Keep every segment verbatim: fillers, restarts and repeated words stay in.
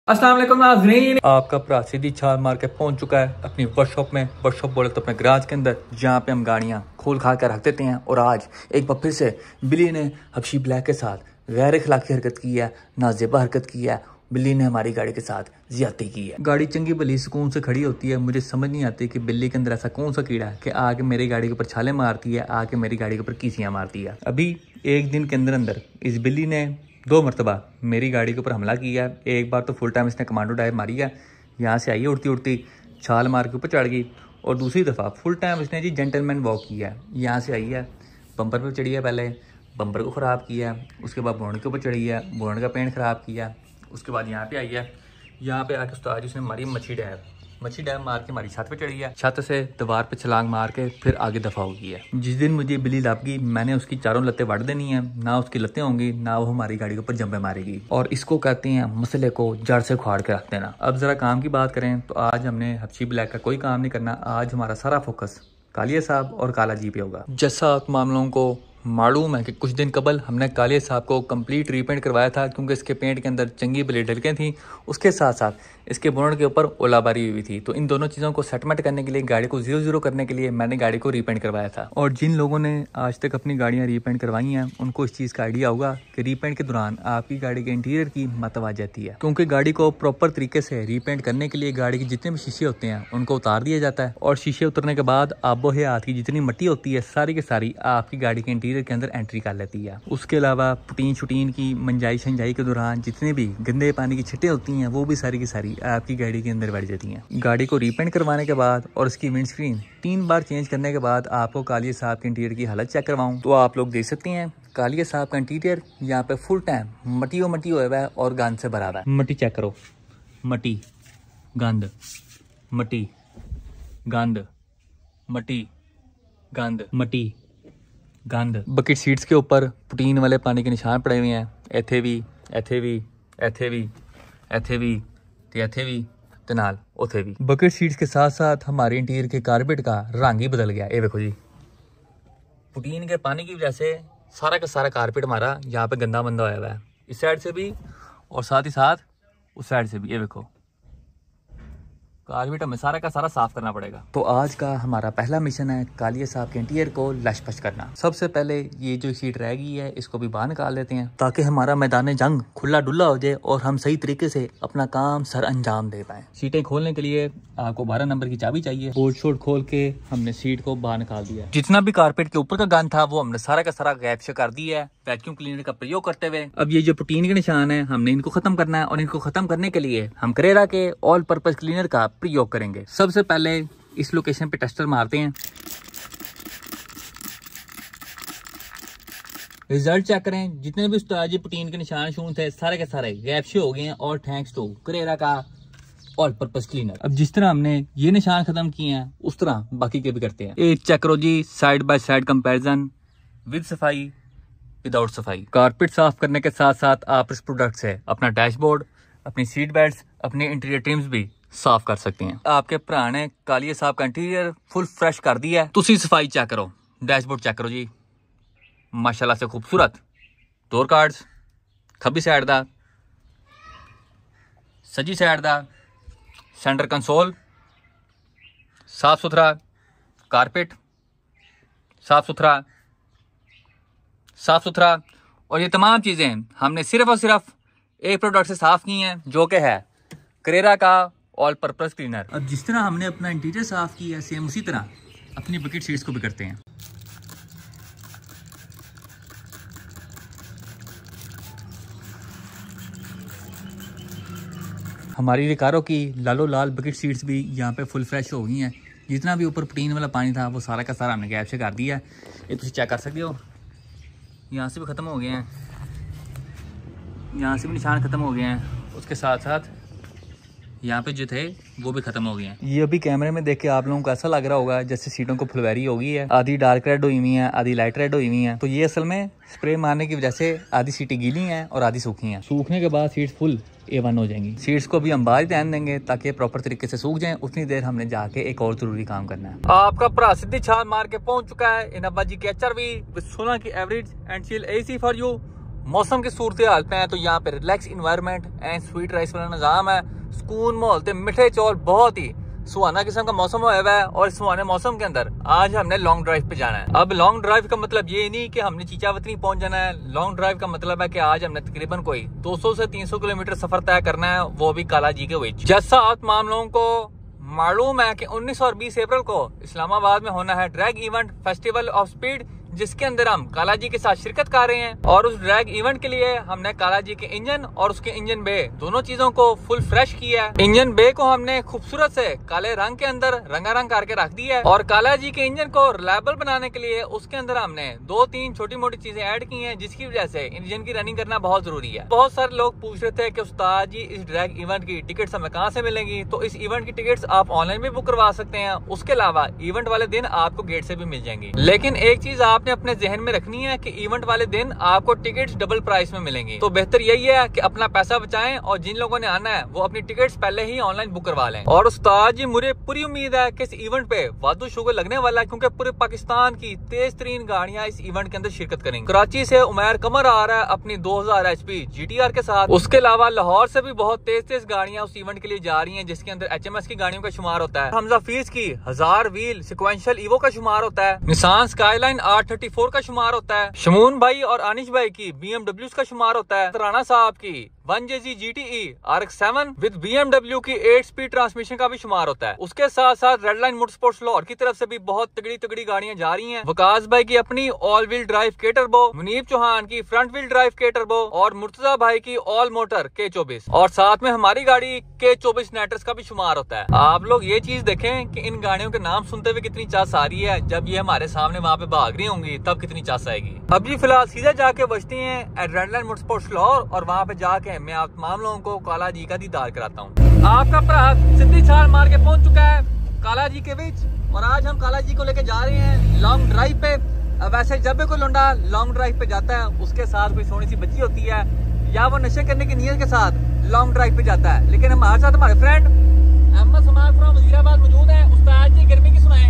अस्सलाम वालेकुम नाज़रीन, आपका भरा सीधी छाल मार के पहुंच चुका है अपनी वर्कशॉप में। वर्कशॉप बोले तो अपने गराज के अंदर, जहां पे हम गाड़ियां खोल खा कर रख देते हैं। और आज एक बार फिर से बिल्ली ने हबशी ब्लैक के साथ गैर अखलाकी हरकत की है, नाजेबा हरकत की है। बिल्ली ने हमारी गाड़ी के साथ ज्यादती की है। गाड़ी चंगी भली सुकून से खड़ी होती है, मुझे समझ नहीं आती कि बिल्ली के अंदर ऐसा कौन सा कीड़ा है कि आके मेरी गाड़ी के ऊपर छाले मारती है, आके मेरी गाड़ी के ऊपर कीसियाँ मारती है। अभी एक दिन के अंदर अंदर इस बिल्ली ने दो मरतबा मेरी गाड़ी के ऊपर हमला किया है। एक बार तो फुल टाइम इसने कमांडो डाइव मारी है, यहाँ से आई है उड़ती उड़ती, छाल मार के ऊपर चढ़ गई। और दूसरी दफ़ा फुल टाइम इसने जी जेंटलमैन वॉक किया है, यहाँ से आई है बम्पर पर चढ़ी है, पहले बम्पर को ख़राब किया, उसके बाद बोनट के ऊपर चढ़ी है, बोनट का पेंट ख़राब किया, उसके बाद यहाँ पे आई है, यहाँ पे आके उस्ताद उसने मारी मच्छी डैव मच्छी डैम मार के हमारी छत पे चढ़ी है, छत से दीवार पे छलांग मार के फिर आगे दफा हो गई है। जिस दिन मुझे बिल्ली लग गई, मैंने उसकी चारों लत्तें वड़ देनी है, ना उसकी लत्तें होंगी ना वो हमारी गाड़ी के ऊपर जंपे मारेगी। और इसको कहते हैं मसले को जड़ से उखाड़ के रख देना। अब जरा काम की बात करें तो आज हमने हबशी ब्लैक का कोई काम नहीं करना। आज हमारा सारा फोकस कालिया साहब और काला जी पे होगा। जैसा आप मामलों को मालूम है कि कुछ दिन कबल हमने कालिया साहब को कंप्लीट रीपेंट करवाया था, क्योंकि इसके पेंट के अंदर चंगी भली ढलकें थी, उसके साथ साथ इसके बोनट के ऊपर ओलाबारी हुई थी। तो इन दोनों चीज़ों को सेटलमेंट करने के लिए, गाड़ी को जीरो जीरो करने के लिए मैंने गाड़ी को रीपेंट करवाया था। और जिन लोगों ने आज तक अपनी गाड़ियाँ रीपेंट करवाई हैं उनको इस चीज़ का आइडिया होगा कि रीपेंट के दौरान आपकी गाड़ी के इंटीरियर की मतव आ जाती है, क्योंकि गाड़ी को प्रॉपर तरीके से रीपेंट करने के लिए गाड़ी के जितने भी शीशे होते हैं उनको उतार दिया जाता है। और शीशे उतरने के बाद आबो हयात की जितनी मिट्टी होती है सारी की सारी आपकी गाड़ी के इंटीरियर के अंदर एंट्री कर लेती है। उसके अलावा पुटीन शुटीन की मंजाई शंजाई के दौरान जितने भी गंदे पानी की छिट्टें होती हैं वो भी सारी की सारी आपकी गाड़ी के अंदर बैठ जाती हैं। गाड़ी को रीपेंट करवाने के बाद और उसकी विंडस्क्रीन तीन बार चेंज करने के बाद आपको कालिया साहब के इंटीरियर की हालत चेक करवाऊं तो आप लोग देख सकते हैं कालिया साहब का इंटीरियर यहाँ पे फुल टाइम मटियो मटी हुआ है और गंद से भरा हुआ है। मट्टी चेक करो, मट्टी गंद, मट्टी गंद, मट्टी गंद, मट्टी गंद। बकेट सीट्स के ऊपर पुटीन वाले पानी के निशान पड़े हुए हैं, इथे भी, इथे भी, इथे भी, इथे भी, इथे भी, ते नाल उथे भी। बकेट सीट्स के साथ साथ हमारे इंटीरियर के कारपेट का रंग ही बदल गया। ये देखो जी, पुटीन के पानी की वजह से सारा का सारा कारपेट हमारा यहाँ पे गंदा मंदा होया हुआ है, इस साइड से भी और साथ ही साथ उस साइड से भी। ये देखो कारपेट हमें सारा का सारा साफ करना पड़ेगा। तो आज का हमारा पहला मिशन है कालिया साहब के इंटीरियर को लशपश करना। सबसे पहले ये जो सीट रह गई है इसको भी बाहर निकाल देते हैं, ताकि हमारा मैदान जंग खुला डुल्ला हो जाए और हम सही तरीके से अपना काम सर अंजाम दे पाए। सीटें खोलने के लिए आपको बारह नंबर की चाबी चाहिए। बोर्ड शोर्ड खोल के हमने सीट को बाहर निकाल दिया। जितना भी कारपेट के ऊपर का गंद था वो हमने सारा का सारा गैप से कर दिया है वैक्यूम क्लीनर का प्रयोग करते हुए। अब ये जो पुटीन के निशान है हमने इनको खत्म करना है, और इनको खत्म करने के लिए हम करेरा के ऑल पर्पज क्लीनर का प्रयोग करेंगे। सबसे पहले इस लोकेशन पे टेस्टर मारते हैं, रिजल्ट चेक करें। जितने भी उस्ताद पुटीन के निशान शून थे सारे के सारे गैप से हो गए हैं, और थैंक्स टू करेरा का ऑल पर्पज क्लीनर। अब जिस तरह हमने ये निशान खत्म किए हैं उस तरह बाकी के भी करते हैं। एक चेक करो जी, side by side comparison with सफाई विदाउट सफाई। कारपेट साफ करने के साथ साथ आप इस प्रोडक्ट से अपना डैशबोर्ड, अपनी सीट बेल्ट, अपने इंटीरियर ट्रिम्स भी साफ कर सकते हैं। आपके भरा ने कालिया साहब का इंटीरियर फुल फ्रेश कर दिया है। तुसी सफाई चेक करो, डैशबोर्ड चेक करो जी, माशाल्लाह से खूबसूरत। डोर कार्ड्स खब्बी साइड दा, सजी साइड दा, सेंटर कंसोल साफ सुथरा, कारपेट साफ सुथरा साफ सुथरा। और ये तमाम चीजें हमने सिर्फ और सिर्फ एक प्रोडक्ट से साफ की हैं, जो कि है करेरा का ऑल पर्पस क्लीनर। अब जिस तरह हमने अपना इंटीरियर साफ किया है सेम उसी तरह अपनी बकेट सीट्स को भी करते हैं। हमारी रिकारो की लालो लाल बकेट सीट्स भी यहाँ पे फुल फ्रेश हो गई हैं। जितना भी ऊपर प्रोटीन वाला पानी था वो सारा का सारा हमने गैप से कर दिया है। ये तुम चेक कर सकते हो, यहाँ से भी ख़त्म हो गए हैं, यहाँ से भी निशान ख़त्म हो गए हैं, उसके साथ साथ यहाँ पे जो थे वो भी खत्म हो गए हैं। ये अभी कैमरे में देख के आप लोगों को ऐसा लग रहा होगा जैसे सीटों को फुलवैरी हो गई है, आधी डार्क रेड हुई हुई है, आधी लाइट रेड हुई हुई है। तो ये असल में स्प्रे मारने की वजह से आधी सीटें गीली हैं और आधी सूखी हैं। सूखने के बाद सीट्स फुल ए वन हो जाएंगी। सीट्स को भी हम बाहर ध्यान देंगे ताकि प्रॉपर तरीके से सूख जाएं। उतनी देर हमने जाके एक और जरूरी काम करना है। आपका भरा सीधी छाल मार के पहुंच चुका है इन अब्बा जी के एच आर वी विद सोलह की average and chill AC for you मौसम की सूरत हाल पे है तो यहाँ पे relax environment and sweet rice वाला निजाम है। सुकून माहौल ते मिठे चौल, बहुत ही सुहाना किस्म का मौसम हुआ है। और इस सुहाने मौसम के अंदर आज हमने लॉन्ग ड्राइव पे जाना है। अब लॉन्ग ड्राइव का मतलब ये नहीं कि हमने चीचावतनी पहुंच जाना है। लॉन्ग ड्राइव का मतलब है कि आज हमने तकरीबन कोई दो सौ से तीन सौ किलोमीटर सफर तय करना है, वो भी काला जी के विच। जैसा आप तमाम लोगों को मालूम है कि उन्नीस और बीस अप्रैल को इस्लामाबाद में होना है drag event festival of speed, जिसके अंदर हम काला जी के साथ शिरकत कर रहे हैं। और उस ड्रैग इवेंट के लिए हमने काला जी के इंजन और उसके इंजन बे दोनों चीजों को फुल फ्रेश किया है। इंजन बे को हमने खूबसूरत से काले रंग के अंदर रंगारंग करके रख दिया है। और काला जी के इंजन को रिलायबल बनाने के लिए उसके अंदर हमने दो तीन छोटी मोटी चीजें ऐड की हैं, जिसकी वजह से इंजन की रनिंग करना बहुत जरूरी है। बहुत सारे लोग पूछ रहे थे कि उस्ताद जी इस ड्रैग इवेंट की टिकट्स हमें कहाँ से मिलेंगी। तो इस इवेंट की टिकट्स आप ऑनलाइन भी बुक करवा सकते हैं। उसके अलावा इवेंट वाले दिन आपको गेट से भी मिल जाएंगी। लेकिन एक चीज आपने अपने जहन में रखनी है कि इवेंट वाले दिन आपको टिकट्स डबल प्राइस में मिलेंगी। तो बेहतर यही है कि अपना पैसा बचाएं और जिन लोगों ने आना है वो अपनी टिकट्स पहले ही ऑनलाइन बुक करवा लें। और उस्ताद जी मुझे पूरी उम्मीद है कि इस इवेंट पे वादू शुगर लगने वाला है, क्योंकि पूरे पाकिस्तान की तेज तरीन गाड़ियां इस इवेंट के अंदर शिरकत करेंगी। कराची से उमैर कमर आ रहा है अपनी दो हजार H P G T R के साथ। उसके अलावा लाहौर से भी बहुत तेज तेज गाड़ियां उस इवेंट के लिए जा रही है, जिसके अंदर एच एम एस की गाड़ियों का शुमार होता है। हमजा फीस की हजार व्हील सिक्वेंशियल ईवो का शुमार होता है। Nissan Skyline R thirty four का शुमार होता है। शमून भाई और अनिश भाई की बी एम डब्ल्यू का शुमार होता है। राणा साहब की one J G G T E R X seven with B M W की एट स्पीड ट्रांसमिशन का भी शुमार होता है। उसके साथ साथ रेड लाइन मोटरस्पोर्ट्स लाहौर की तरफ से भी बहुत तगड़ी तगड़ी गाड़ियां जा रही हैं। वकास भाई की अपनी ऑल व्हील ड्राइव के टर्बो, मुनीब चौहान की फ्रंट व्हील ड्राइव के टर्बो और मुर्तजा भाई की ऑल मोटर के चौबीस, और साथ में हमारी गाड़ी के चौबीस नेटर्स का भी शुमार होता है। आप लोग ये चीज देखें कि इन गाड़ियों के नाम सुनते हुए कितनी चास आ रही है, जब ये हमारे सामने वहाँ पे भाग रही होंगी तब कितनी चास आएगी। अब जी फिलहाल सीधा जाके बचते हैं रेड लाइन मोटरस्पोर्ट्स लाहौर, और वहाँ पे जाके मैं आप तमाम लोगों को काला जी का दीदार कराता हूँ। आपका भरा सीधी छाल मार के पहुंच चुका है काला जी के बीच, और आज हम काला जी को लेके जा रहे हैं लॉन्ग ड्राइव पे। अब वैसे जब भी कोई लौंडा लॉन्ग ड्राइव पे जाता है उसके साथ कोई सोनी सी बच्ची होती है, या वो नशे करने की नीयत के साथ लॉन्ग ड्राइव पे जाता है। लेकिन हमारे साथ हमारे फ्रेंड अहमद समाज फ्रॉम वजीराबाद मौजूद है। उस्ताद जी गर्मी की सुनाए।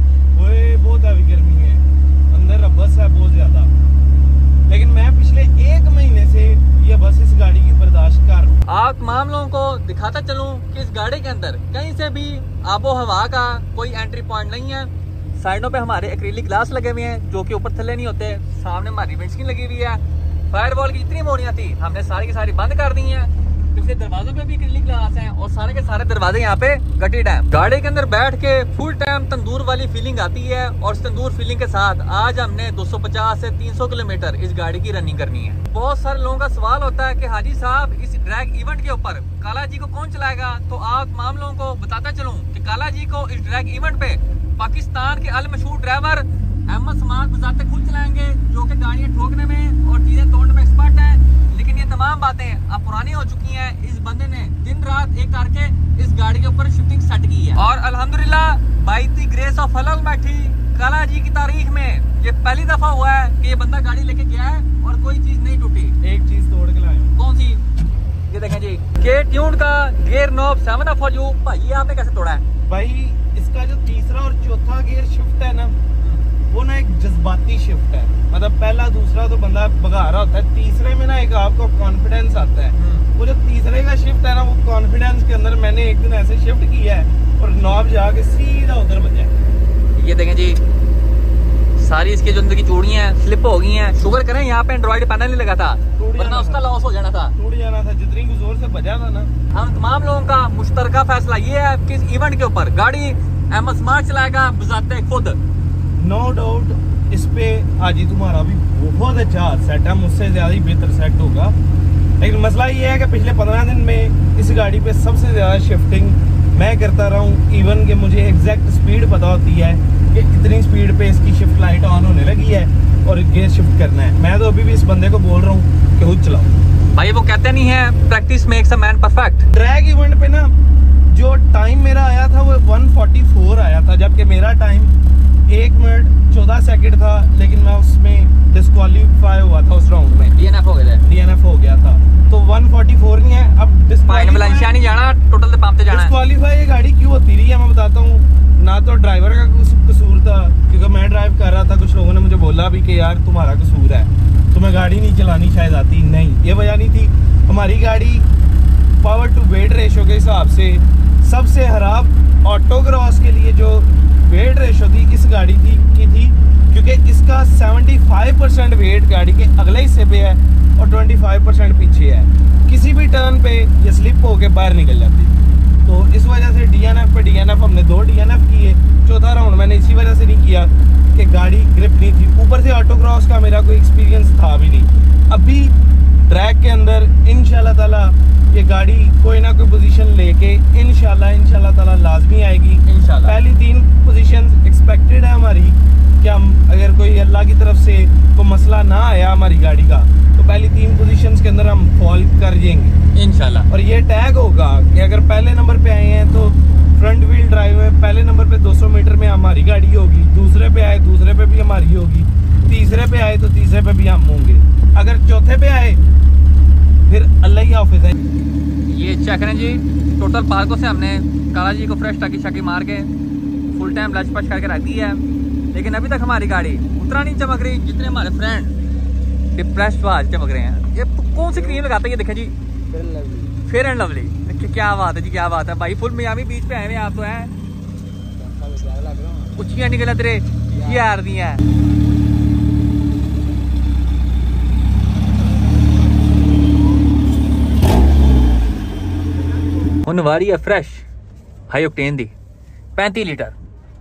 ओए बहुत अभी गर्मी है, अंदर बस है बहुत ज्यादा, लेकिन मैं पिछले एक महीने से ये बस इस गाड़ी की बर्दाश्त कर रहा हूँ। आप तमाम लोगों को दिखाता चलूं कि इस गाड़ी के अंदर कहीं से भी आबो हवा का कोई एंट्री पॉइंट नहीं है। साइडों पे हमारे एक्रिलिक ग्लास लगे हुए हैं जो कि ऊपर थल्ले नहीं होते। सामने हमारी विंडस्क्रीन लगी हुई है। फायरवॉल की जितनी मोड़ियां थी हमने सारी की सारी बंद कर दी हैं। पिछले दरवाजों पे भी एक्रिलिक ग्लास हैं और सारे के सारे दरवाजे यहाँ पे गटेड हैं। गाड़ी के अंदर बैठ के फुल टाइम तंदूर वाली फीलिंग आती है, और इस तंदूर फीलिंग के साथ आज हमने दो सौ पचास से तीन सौ किलोमीटर इस गाड़ी की रनिंग करनी है। बहुत सारे लोगों का सवाल होता है कि हाजी साहब इस ड्रैग इवेंट के ऊपर काला जी को कौन चलाएगा। तो आप तमाम लोगों को बताता चलूं कि काला जी को इस ड्रैग इवेंट पे पाकिस्तान के अल मशहूर ड्राइवर अहमद समाज बजाते खुद चलाएंगे, जो कि गाड़ियां ठोकने में और चीजें तोड़ने में एक्सपर्ट है। लेकिन ये तमाम बातें अब पुरानी हो चुकी हैं। इस बंदे ने दिन रात एक करके इस गाड़ी के ऊपर शिफ्टिंग सेट की है, और अल्हम्दुलिल्लाह by the grace of Allah बैठी काला जी की तारीख में ये पहली दफा हुआ है कि ये बंदा गाड़ी लेके गया है और कोई चीज नहीं टूटी। एक चीज तोड़ के लाया। कौन सी? ये देखें जी, के ट्यून का gear knob seven up for you. भाई ये आपने कैसे तोड़ा है? भाई इसका जो तीसरा और चौथा गियर शिफ्ट है ना, वो ना एक जज्बाती शिफ्ट है। मतलब पहला दूसरा तो बंदा भगा रहा होता है, तीसरे में ना एक आपको कॉन्फिडेंस आता है। वो जो तीसरे का शिफ्ट है ना, वो कॉन्फिडेंस के अंदर मैंने एक दिन ऐसे शिफ्ट किया है और नॉब जाके सीधा उधर बजा। ये देखें जी, सारी इसके जो अंदर की चूड़ियां हैं स्लिप हो गई हैं। शुगर करें यहाँ पे एंड्रॉइड पैनल नहीं लगा था, वरना उसका लॉस हो जाना था, टूट जाना था। जितनी जोर से बजा था ना। हम तमाम लोगों का मुश्तरका फैसला ये है कि इस इवेंट के ऊपर गाड़ी अहमद स्मार्ट चलाएगा बजाते खुद। नो डाउट इस पे आज ही तुम्हारा भी बहुत अच्छा सेट है, मुझसे ज्यादा ही बेहतर सेट होगा। लेकिन मसला ये है कि पिछले पंद्रह दिन में इस गाड़ी पे सबसे ज्यादा शिफ्टिंग मैं करता रहा हूँ। इवन कि मुझे एग्जैक्ट स्पीड पता होती है कि इतनी स्पीड पे इसकी शिफ्ट लाइट ऑन होने लगी है और गियर शिफ्ट करना है। मैं तो अभी भी इस बंदे को बोल रहा हूँ कि खुद चलाओ। भाई वो कहते नहीं है practice makes a man perfect. Drag event पे ना जो टाइम मेरा आया था वो वन फोर्टी फोर आया था, जबकि मेरा टाइम एक मिनट चौदह सेकंड था। लेकिन मैं उसमें डिस्क्वालीफाई हुआ था उस राउंड में, डीएनएफ हो गया डीएनएफ हो गया था। तो वन फोर्टी फोर नहीं है अब। डिस्क्वालीफाई नहीं जाना, टोटल पंप पे जाना है। डिस्क्वालीफाई ये गाड़ी क्यों होती रही है मैं बताता हूँ। ना तो ड्राइवर का कसूर था, क्योंकि मैं ड्राइव कर रहा था, कुछ लोगों ने मुझे बोला बोला भी कि यार तुम्हारा कसूर है, तुम्हें गाड़ी नहीं चलानी शायद आती, नहीं ये वजह नहीं थी। हमारी गाड़ी पावर टू वेट रेशो के हिसाब से सबसे खराब ऑटो क्रॉस के लिए जो वेट रेशो थी इस गाड़ी थी की थी, क्योंकि इसका पचहत्तर परसेंट वेट गाड़ी के अगले हिस्से पे है और पच्चीस परसेंट पीछे है। किसी भी टर्न पे ये स्लिप होके बाहर निकल जाती, तो इस वजह से डीएनएफ पे डीएनएफ हमने दो डीएनएफ किए, चौथा राउंड मैंने इसी वजह से नहीं किया कि गाड़ी ग्रिप नहीं थी। ऊपर से ऑटो क्रॉस का मेरा कोई एक्सपीरियंस था भी नहीं। अभी ट्रैक के अंदर इंशाल्लाह ताला ये गाड़ी कोई ना कोई पोजीशन लेके इंशाल्लाह इंशाल्लाह ताला लाजमी आएगी। इंशाल्लाह पहली तीन पोजीशंस एक्सपेक्टेड है हमारी कि हम अगर कोई अल्लाह की तरफ से कोई मसला ना आया हमारी गाड़ी का, तो पहली तीन पोजीशंस के अंदर हम फॉल कर जाएंगे इंशाल्लाह। और ये टैग होगा कि अगर पहले नंबर पे आए हैं तो फ्रंट व्हील ड्राइव में पहले नंबर पे दो सौ मीटर में हमारी गाड़ी होगी, दूसरे पे आए दूसरे पे भी हमारी होगी, तीसरे पे आए तो तीसरे पे भी हम होंगे, अगर चौथे पे आए फिर अल्लाह ही हाफिज है। ये चेक करें जी, टोटल पार्को से हमने काला जी को फ्रेश टाकी शाकी मार के फुल टाइम लच पच करके रख दी है, लेकिन अभी तक हमारी गाड़ी उतना नहीं चमक रही जितने हमारे फ्रेंड डिप्रेस्ड आज चमक रहे हैं। ये कौन सी क्रीम लगाते हैं ये देखें जी, फेयर एंड लवली। क्या बात है जी, क्या बात है भाई, फुल मियामी बीच पे आए हुए आप तो हैं, उच्चियां निकल तेरे यार दी है। हुन वारी है फ्रेश हाई ऑक्टेन दी पैंतीस लीटर,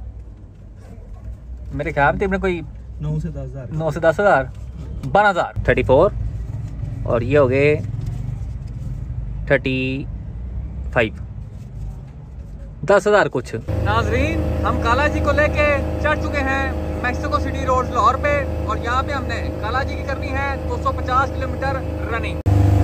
मेरे ख्याल में कोई नौ से दस हजार नौ से दस हजार बारह हजार थर्टी फोर और ये हो गए थर्टी फाइव दस हजार कुछ। नाजरीन, हम काला जी को लेके चढ़ चुके हैं मैक्सिको सिटी रोड लाहौर पे, और यहाँ पे हमने काला जी की करनी है दो सौ पचास किलोमीटर रनिंग।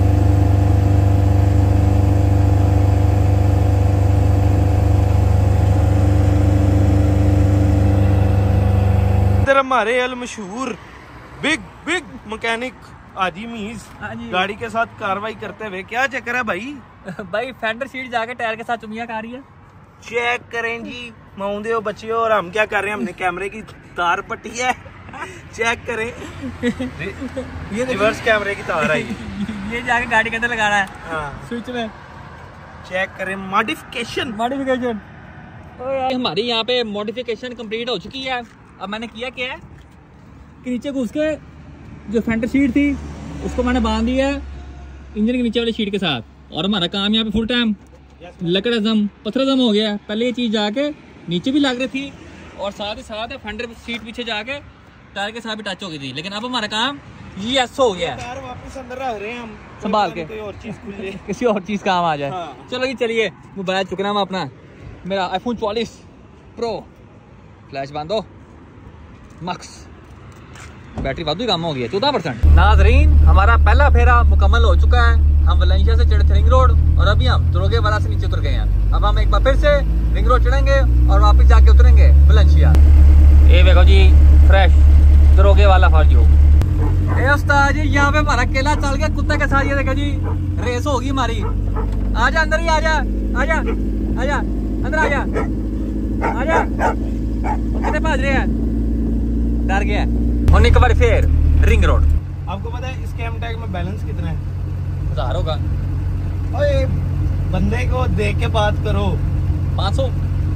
इधर हमारे अल मशहूर बिग बिग मैकेनिक आजी मीज गाड़ी के साथ कार्रवाई करते हुए, क्या चक्कर है भाई? भाई फेंडर सीट जाके टायर के साथ चुमिया खा रही है। चेक करें जी, माउंदे हो बच्चे हो, और हम क्या कर रहे हैं, हमने कैमरे की तार पट्टी है, चेक करें ये रिवर्स कैमरे की तार है ये जाके गाड़ी के अंदर लगाना है। हाँ। स्विच में चेक करें मॉडिफिकेशन मॉडिफिकेशन हमारी यहाँ पे मॉडिफिकेशन कंप्लीट हो चुकी है। अब मैंने किया क्या है कि नीचे घुस के जो फेंडर सीट थी उसको मैंने बांध दिया इंजन के नीचे वाली सीट के साथ, और हमारा काम यहाँ पे फुल टाइम लकड़जम पत्थरजम हो गया। पहले ये चीज़ जाके नीचे भी लग रही थी और साथ ही साथ फेंडर सीट पीछे जाके टायर के साथ भी टच हो गई थी, लेकिन अब हमारा काम ये ऐसा हो गया है, वापस अंदर रख रहे हैं हम संभाल के कोई और चीज खुले किसी और चीज़ काम आ जाए। हाँ। चलो जी चलिए, मोबाइल चुकना मैं अपना मेरा आईफोन चौवालीस प्रो फ्लैश बांधो मक्स, बैटरी वादू ही काम हो गया चौदह परसेंट। नाजरीन, हमारा पहला फेरा मुकम्मल हो चुका है। हम वलेंशिया से चढ़े थे रिंग रोड और अभी हम दरोगे वाला से नीचे उतर गए हैं। अब हम एक बार फिर से रिंग रोड चढ़ेंगे और वापस जाके उतरेंगे वलेंशिया। ये देखो जी फ्रेश दरोगे वाला फर्जो। ए उस्ताद जी, यहाँ पे हमारा केला चल गया कुत्ते के साथ। ये देखो जी रेस होगी हमारी। आजा अंदर ही, आजा आजा आजा अंदर आजा आजा। कितने भाज रहे हैं, डर गया। और एक बार फिर रिंग रोड। आपको पता है इसके एम टैग में बैलेंस कितना है? हजार होगा। ओए बंदे को देख के बात करो। पाँच सौ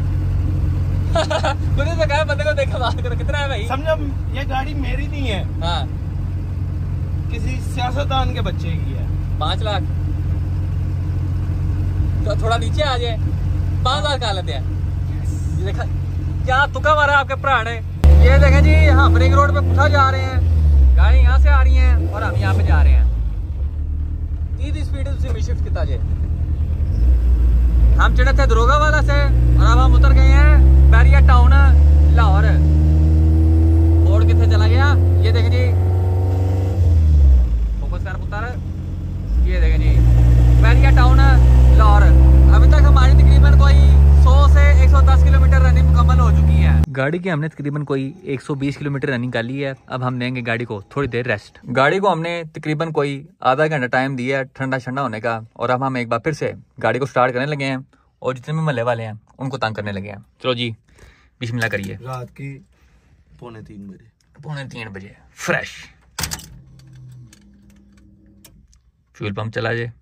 मुझे तो कहा बंदे को देख के बात करो। कितना है भाई? समझो ये गाड़ी मेरी नहीं है, हाँ किसी सियासतदान के बच्चे की है। पाँच लाख तो थोड़ा नीचे आ जाए, पाँच लाख का लेते हैं। ये देखा क्या तुका मारा आपके भरा ने। ये देखें जी, हम रिंग रोड पे पुठा जा रहे हैं, गाड़ी यहाँ से आ रही है और हम यहाँ पे जा रहे हैं। तीस स्पीड से शिफ्ट किया जाए। हम चढ़े थे दरोगा वाला से और अब हम उतर गए हैं बैरिया टाउन लाहौर। बोर्ड कितने चला गया ये देखें जी, फोकस कर पुत्र। ये देखें जी बैरिया टाउन लाहौर। अभी तक हमारी तकरीबन कोई सौ से एक सौ दस किलोमीटर रनिंग मुकम्मल हो चुकी है। गाड़ी की हमने तकरीबन कोई एक सौ बीस किलोमीटर रनिंग कर ली है। अब हम देंगे गाड़ी को थोड़ी देर रेस्ट। गाड़ी को हमने तकरीबन कोई आधा घंटा टाइम दिया है ठंडा ठंडा होने का, और अब हम एक बार फिर से गाड़ी को स्टार्ट करने लगे हैं और जितने भी महल्ले वाले हैं उनको तंग करने लगे हैं। चलो जी बिस्मिल्लाह करिए। रात की पौने तीन बजे पौने तीन बजे फ्रेश। फ्यूल पंप चला जाए।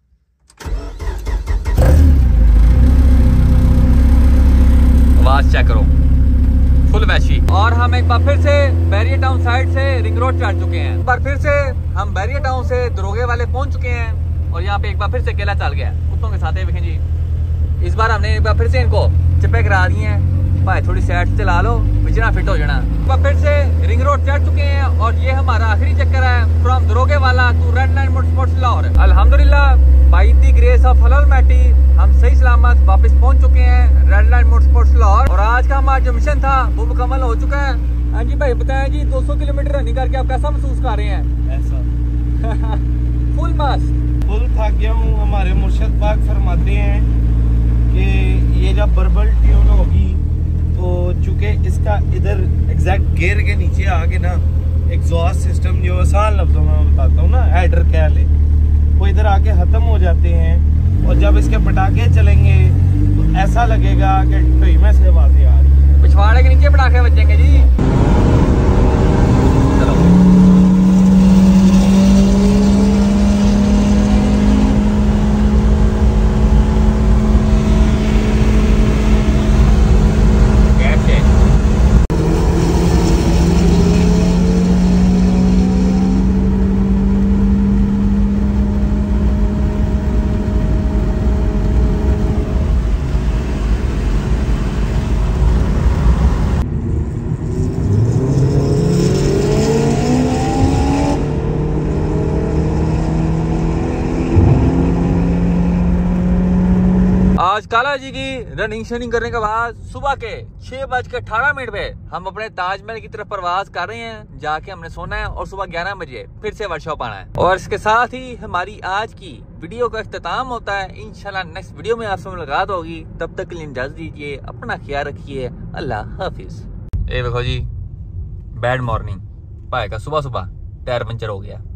आवाज चेक करो, फुल वैशी। और हम एक बार फिर से बैरियर टाउन साइड से रिंग रोड चढ़ चुके हैं। एक बार फिर से हम बैरियर टाउन से दरोगे वाले पहुंच चुके हैं और यहाँ पे एक बार फिर से केला चल गया कुत्तों के साथ। देखें जी, इस बार हमने एक बार फिर से इनको चप्पे करा दिए हैं। भाई थोड़ी साइड चला लो, बिचना फिट हो जाना। एक बार फिर से रिंग रोड चढ़ चुके हैं और ये हमारा आखिरी चक्कर है from Daroghewala to red line motorsports Lahore. अल्हम्दुलिल्लाह बाय द ग्रेस ऑफ हलाल मैटी हम सही सलामत वापस पहुंच चुके हैं रेड लाइन मोटरस्पोर्ट्स लाहौर। और आज का हमारा जो मिशन था वो मुकम्मल हो चुका है। हाँ जी भाई बताएं जी, दो सौ किलोमीटर रनिंग करके आप कैसा महसूस कर रहे हैं? ऐसा फुल मस्त, फुल थक गया हूँ। हमारे मुर्शद पाक फरमाते हैं कि ये जब बर्बल ट्यून होगी तो चूंकि इसका इधर एग्जैक्ट गियर के नीचे आके ना एग्जॉस्ट सिस्टम जो आसान लफ्जों में मैं बताता हूँ ना, हेडर कह ले, वो इधर आके ख़त्म हो जाते हैं। और जब इसके पटाखे चलेंगे तो ऐसा लगेगा कि टोई में से आवाज़ें आ रही है। पिछवाड़े के नीचे पटाखे बजेंगे जी। चलो आज काला जी की रनिंग शनिंग करने के बाद सुबह के छह बज के अठारह मिनट पे हम अपने ताजमहल की तरफ परवाज कर रहे हैं। जाके हमने सोना है और सुबह ग्यारह बजे फिर से वर्कशॉप आना है। और इसके साथ ही हमारी आज की वीडियो का इख्तिताम होता है। इंशाल्लाह नेक्स्ट वीडियो में आपसे मुलाकात होगी। तब तक के लिए इजाजत दीजिए, अपना ख्याल रखिए, अल्लाह हाफिज। ये देखो जी, बैड मॉर्निंग, भाई का सुबह सुबह टायर पंचर हो गया।